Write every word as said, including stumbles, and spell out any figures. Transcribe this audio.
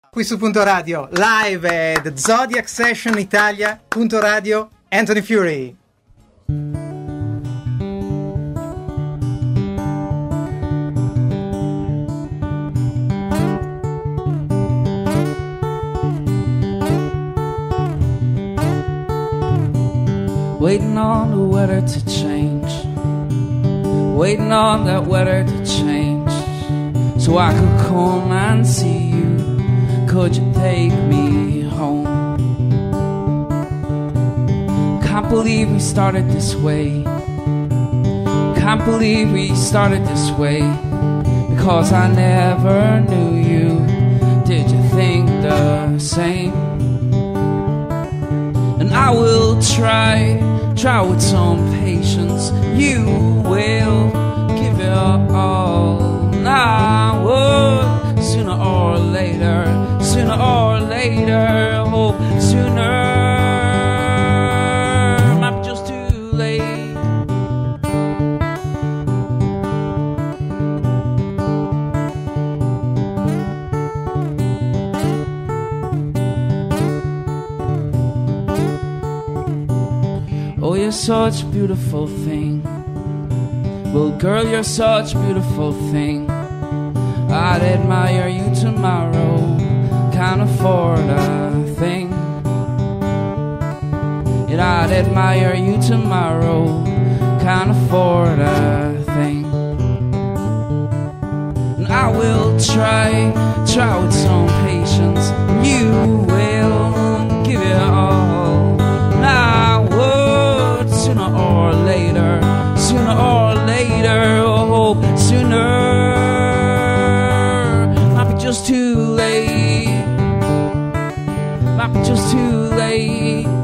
Qui su Punto Radio, live at Zodiac Sessions Italia, Punto Radio, Anthony Furey. Waiting on the weather to change, waiting on that weather to change, so I could come and see you. Could you take me home? Can't believe we started this way, can't believe we started this way, because I never knew you. Did you think the same? And I will try, try with some patience. You will give it all. And I would, sooner or later, sooner or later, oh, sooner, might be just too late. Oh, you're such a beautiful thing. Well, girl, you're such a beautiful thing. I'd admire you tomorrow, can't afford a thing. And I'd admire you tomorrow, can't afford a thing. And I will try, try with some patience. You will give it all. And I would, sooner or later, sooner or later, oh, sooner, might be just too late, might be just too late.